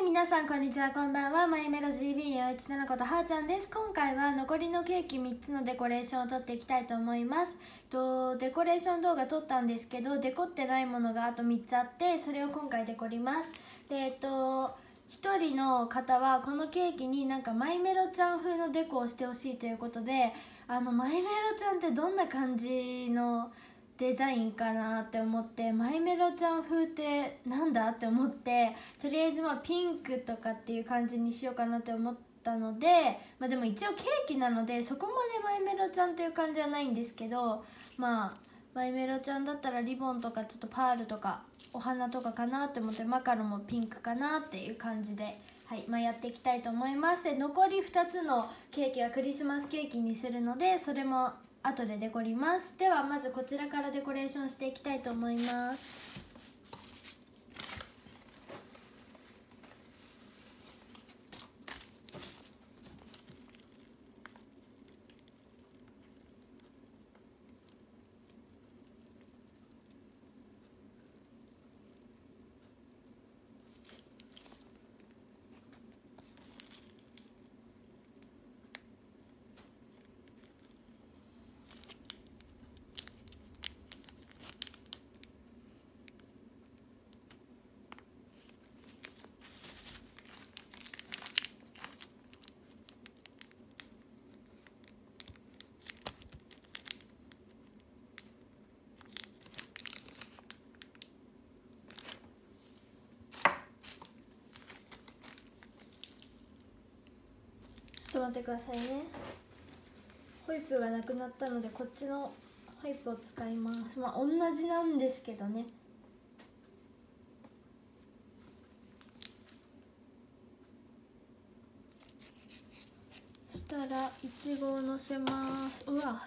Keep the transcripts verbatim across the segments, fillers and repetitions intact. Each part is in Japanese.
い、皆さんこんにちは、こんばんは。マイメロ ジービーよんいちなな ことはーちゃんです。今回は残りのケーキみっつのデコレーションを撮っていきたいと思います。とデコレーション動画撮ったんですけど、デコってないものがあとみっつあって、それを今回デコります。でえっとひとりの方はこのケーキになんかマイメロちゃん風のデコをしてほしいということで、あのマイメロちゃんってどんな感じのデザインかなって思って、マイメロちゃん風ってなんだって思って、とりあえずまあピンクとかっていう感じにしようかなって思ったので、まあ、でも一応ケーキなのでそこまでマイメロちゃんという感じはないんですけど、まあマイメロちゃんだったらリボンとかちょっとパールとかお花とかかなって思って、マカロンもピンクかなっていう感じで、はいまあ、やっていきたいと思います。で残りふたつのケーキはクリスマスケーキにするので、それも後でデコります。ではまずこちらからデコレーションしていきたいと思います。ちょっと待ってくださいね。ホイップがなくなったのでこっちのホイップを使います。まあ同じなんですけどね。そしたらいちごをのせます。うわ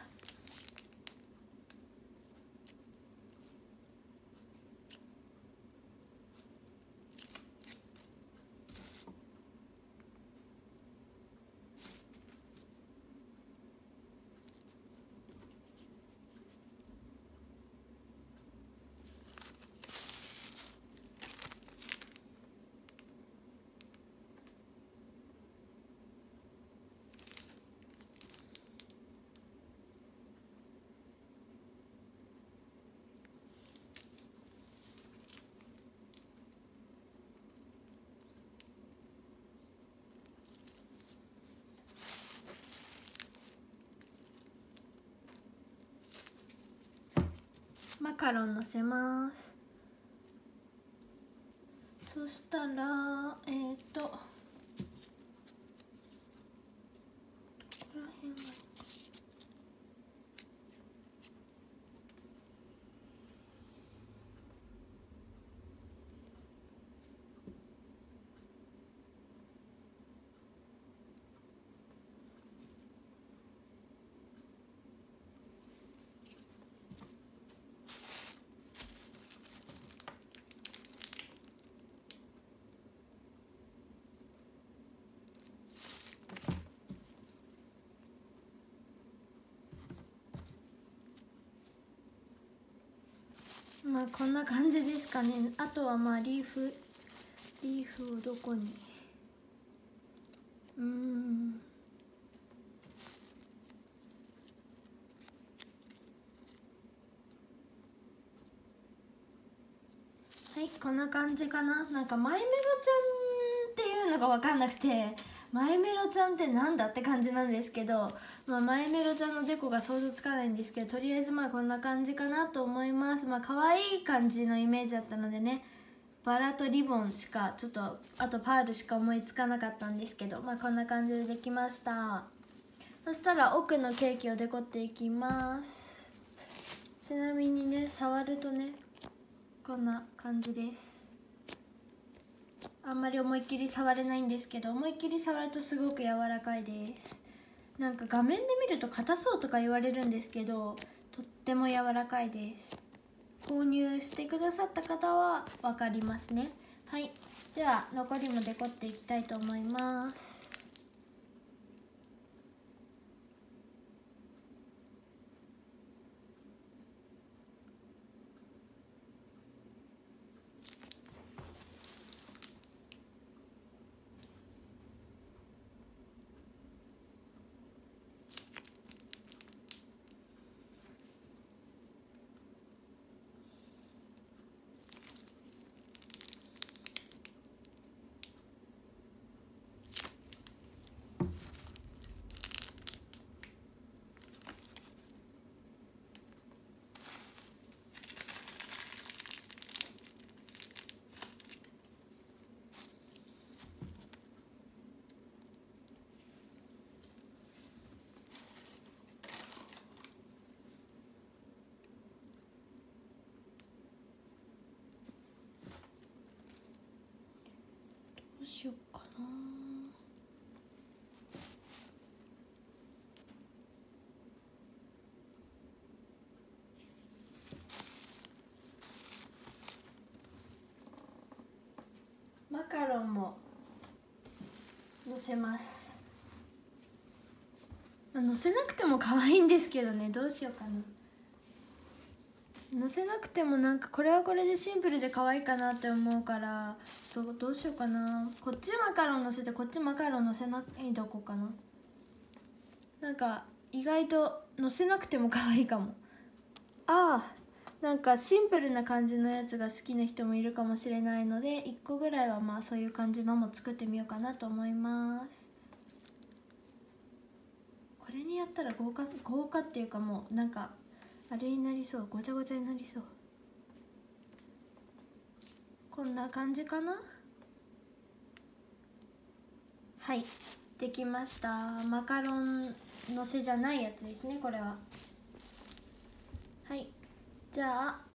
マカロンのせます。そしたらえっ、ー、とどこら辺がまあこんな感じですかね。あとはまあリーフリーフをどこにうーんはいこんな感じかな。なんかマイメロちゃんっていうのが分かんなくて、マイメロちゃんってなんだって感じなんですけど、まあ、マイメロちゃんのデコが想像つかないんですけど、とりあえずまあこんな感じかなと思います。まあ可愛い感じのイメージだったのでね、バラとリボンしかちょっとあとパールしか思いつかなかったんですけど、まあこんな感じでできました。そしたら奥のケーキをデコっていきます。ちなみにね、触るとねこんな感じです。あんまり思いっきり触れないんですけど、思いっきり触るとすごく柔らかいです。なんか画面で見ると硬そうとか言われるんですけど、とっても柔らかいです。購入してくださった方は分かりますね。はい、では残りもデコっていきたいと思います。 うしようかな。マカロンものせます。まあ、のせなくても可愛いんですけどね、どうしようかな。のせなくてもなんかこれはこれでシンプルで可愛いかなって思うから、そうどうしようかな。こっちマカロンのせてこっちマカロンのせないどこかな。なんか意外とのせなくても可愛いかも。ああ、なんかシンプルな感じのやつが好きな人もいるかもしれないので、いっこぐらいはまあそういう感じのも作ってみようかなと思います。これにやったら豪華豪華っていうか、もうなんかあれになりそう、ごちゃごちゃになりそう。こんな感じかな。はい、できました。マカロンのせじゃないやつですね、これは。はい、じゃあ